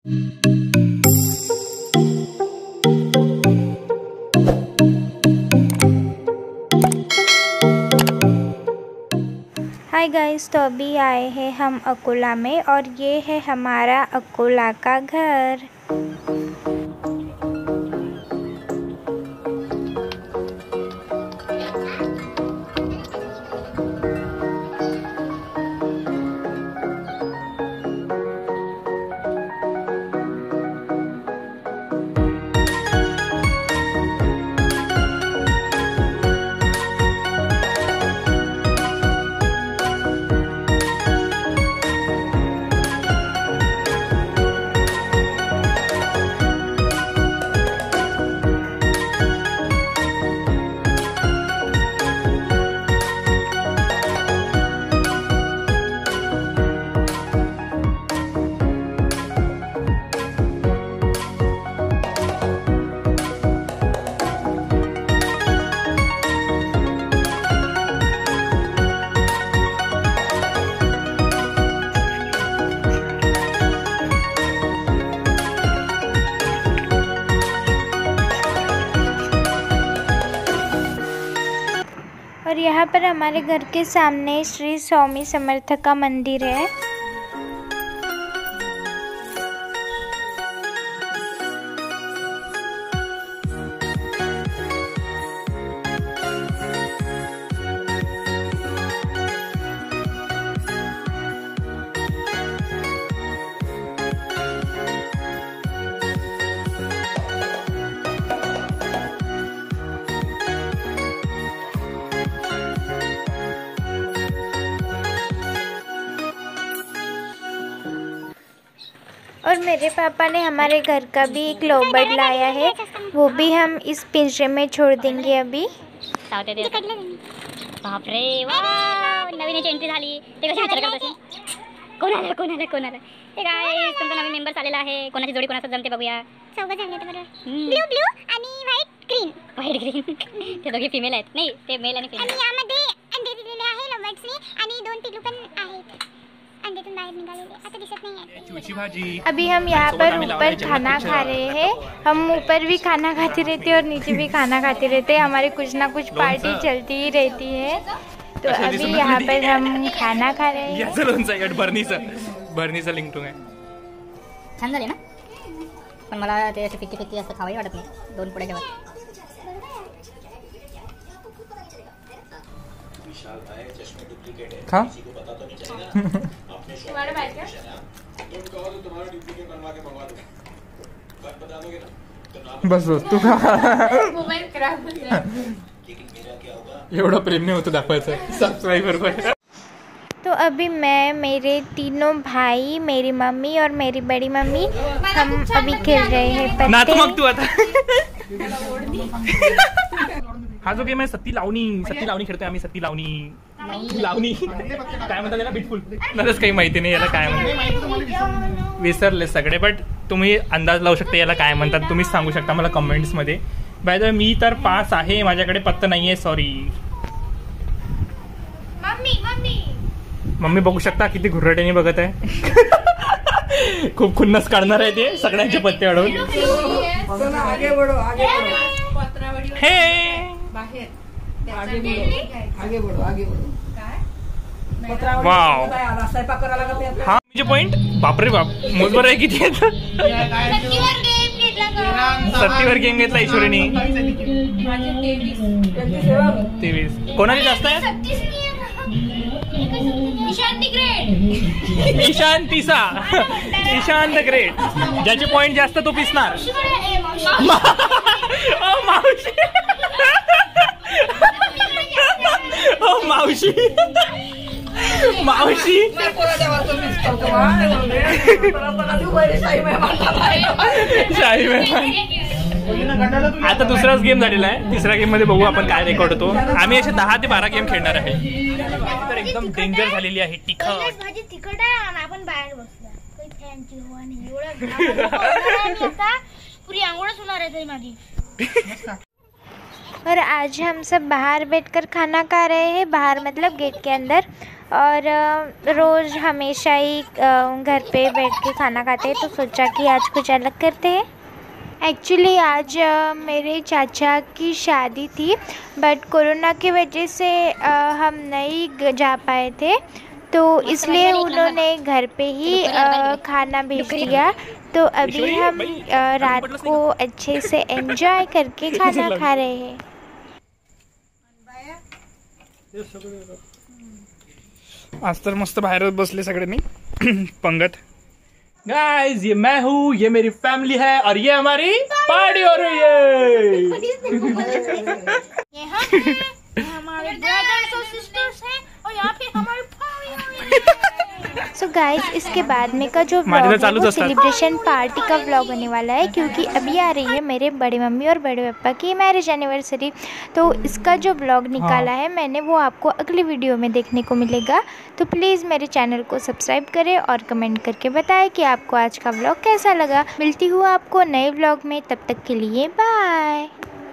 Hi guys, तो अभी आए हैं हम अकोला में और ये है हमारा अकोला का घर। और यहाँ पर हमारे घर के सामने श्री स्वामी समर्थ का मंदिर है। और मेरे पापा ने हमारे घर का भी एक लव बर्ड लाया है, वो भी हम इस पिंजरे में छोड़ देंगे अभी। बाप रे, वाह, नवीन एंट्री झाली। ते कशी विचार करत असेल, कोण आलं हे गाइस, तुमचा नवीन मेंबर्स आलेला आहे। कोणाची जोडी कोणाचं जमते बघूया। चौघं जमले तर बरोबर। ब्लू आणि व्हाईट ग्रीन ते दोघे फीमेल आहेत, नाही ते मेल आणि फीमेल। आणि यामध्ये अंडे दिलेले आहे लव बर्ड्सने आणि 2 पिल्लू पण आहेत अंडेतून बाहेर निघालेले, आता दिसत नाही। अभी हम यहाँ पर ऊपर खाना खा रहे हैं। हम ऊपर भी खाना खाते रहते हैं और नीचे भी खाना खाते रहते हैं। हमारी कुछ ना कुछ पार्टी चलती ही रहती है। तो अभी यहाँ पर हम खाना खा रहे हैं। बर्नीचा लिंकटोन आहे, छान झाले ना, पण मला ते फिक्की असं खावाही वाटत नाही। 2 पुढे जेवण खा। बस तू खा। एवढं प्रेम नाही होतं दाखवायचं सबस्क्राइबर को। तो अभी मैं, मेरे तीनों भाई, मेरी मम्मी और मेरी बड़ी मम्मी, हम अभी खेल रहे हैं पत्ते। ना तो मग तू आता हा जो गेम आहे सत्ती लावणी खेळतोय आम्ही। सत्ती लावणी काय म्हणतात त्याला, बिटफुल नरच काही माहिती नाही याला काय म्हणतात, विसरले सगळे। बट तुम्ही अंदाज लावू शकता याला काय म्हणतात, तुम्हीच सांगू शकता मला कमेंट्स मध्ये। बाय द वे मी तर पास आहे, माझ्याकडे पत्ता नाहीये, सॉरी। मम्मी बघू शकता किती घुरट्याने बघत आहे। खूप खुन्नस काढणार आहे ते सगळ्यांचे पत्ते अडवून। हे वाव, हा म्हणजे पॉइंट। बापरे बाप, मोजबर आहे किती आहे। 70वर गेम घेतला ईश्वरीने। 23 कोणाची जास्त आहे। ईशांत ग्रेट, ज्याचे पॉइंट जास्त तो पिसणार। मावशी आता दुसराच गेम झालेला आहे। तिसऱ्या गेम मध्ये बघू आपण काय रेकॉर्ड होतो। आम्ही असे 10 ते 12 गेम खेळणार आहे। तर एकदम डेंजर झालेली आहे, तिखट आहे। आपण बाहेर बसलो, काही फॅनची हवा नाही, एवढा पूरी आंघोळच होणार आहे माझी। और आज हम सब बाहर बैठकर खाना खा रहे हैं, बाहर मतलब गेट के अंदर। और रोज़ हमेशा ही घर पे बैठ के खाना खाते हैं, तो सोचा कि आज कुछ अलग करते हैं। एक्चुअली आज मेरे चाचा की शादी थी, बट कोरोना की वजह से हम नहीं जा पाए थे, तो इसलिए उन्होंने घर पे ही खाना भेज दिया। तो अभी हम रात को अच्छे से एंजॉय करके खाना खा रहे हैं। आज तर मस्त बाहेर बसले सगळ्यांनी पंगत। गाइस, ये मैं हूँ, ये मेरी फैमिली है और ये हमारी पार्टी हो रही है। हमारे ब्रदर्स और सिस्टर्स हैं और यहाँ पे हमारी फैमिली हो रही है। सो गाइस, इसके बाद में का जो व्लॉग है वो सेलिब्रेशन पार्टी का व्लॉग होने वाला है, क्योंकि अभी आ रही है मेरे बड़े मम्मी और बड़े पापा की मैरिज एनिवर्सरी। तो इसका जो व्लॉग निकाला है मैंने, वो आपको अगली वीडियो में देखने को मिलेगा। तो प्लीज़ मेरे चैनल को सब्सक्राइब करें और कमेंट करके बताएं कि आपको आज का व्लॉग कैसा लगा। मिलती हूँ आपको नए व्लॉग में, तब तक के लिए बाय।